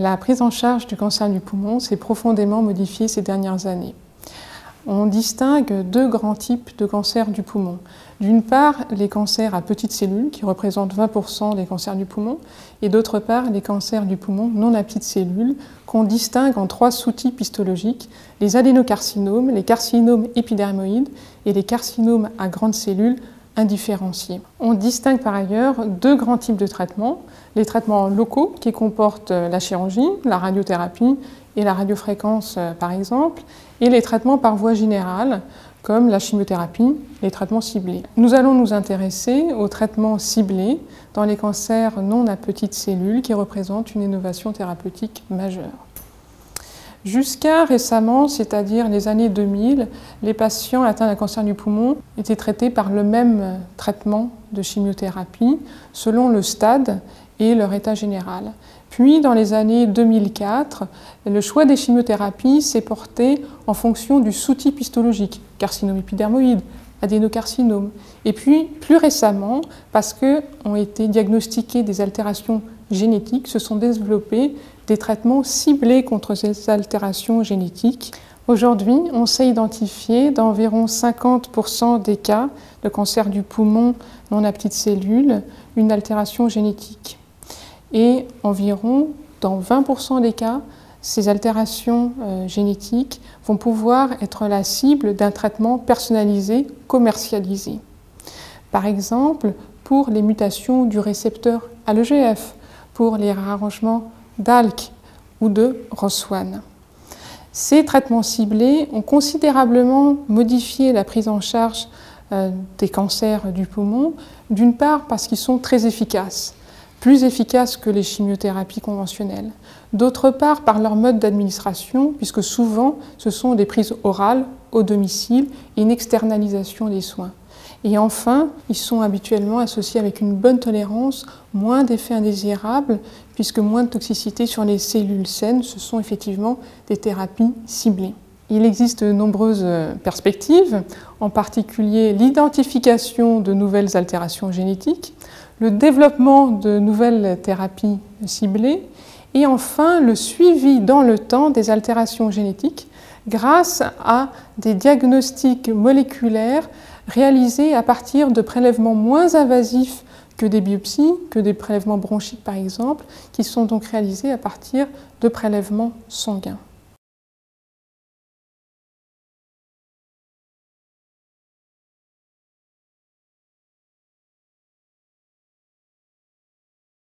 La prise en charge du cancer du poumon s'est profondément modifiée ces dernières années. On distingue deux grands types de cancers du poumon. D'une part, les cancers à petites cellules, qui représentent 20% des cancers du poumon, et d'autre part, les cancers du poumon non à petites cellules, qu'on distingue en trois sous-types histologiques, les adénocarcinomes, les carcinomes épidermoïdes et les carcinomes à grandes cellules indifférenciés. On distingue par ailleurs deux grands types de traitements, les traitements locaux qui comportent la chirurgie, la radiothérapie et la radiofréquence par exemple, et les traitements par voie générale comme la chimiothérapie, les traitements ciblés. Nous allons nous intéresser aux traitements ciblés dans les cancers non à petites cellules qui représentent une innovation thérapeutique majeure. Jusqu'à récemment, c'est-à-dire les années 2000, les patients atteints d'un cancer du poumon étaient traités par le même traitement de chimiothérapie selon le stade et leur état général. Puis, dans les années 2004, le choix des chimiothérapies s'est porté en fonction du sous-type histologique, carcinome épidermoïde, adénocarcinome. Et puis, plus récemment, parce qu'ont été diagnostiquées des altérations génétiques, se sont développés des traitements ciblés contre ces altérations génétiques. Aujourd'hui, on sait identifier dans environ 50% des cas de cancer du poumon non à petites cellules une altération génétique. Et environ, dans 20% des cas, ces altérations génétiques vont pouvoir être la cible d'un traitement personnalisé, commercialisé. Par exemple, pour les mutations du récepteur à l'EGF, pour les réarrangements d'ALK ou de ROS1. Ces traitements ciblés ont considérablement modifié la prise en charge des cancers du poumon, d'une part parce qu'ils sont très efficaces, plus efficaces que les chimiothérapies conventionnelles. D'autre part, par leur mode d'administration, puisque souvent, ce sont des prises orales au domicile et une externalisation des soins. Et enfin, ils sont habituellement associés avec une bonne tolérance, moins d'effets indésirables, puisque moins de toxicité sur les cellules saines. Ce sont effectivement des thérapies ciblées. Il existe de nombreuses perspectives, en particulier l'identification de nouvelles altérations génétiques, le développement de nouvelles thérapies ciblées et enfin le suivi dans le temps des altérations génétiques grâce à des diagnostics moléculaires réalisés à partir de prélèvements moins invasifs que des biopsies, que des prélèvements bronchiques par exemple, qui sont donc réalisés à partir de prélèvements sanguins.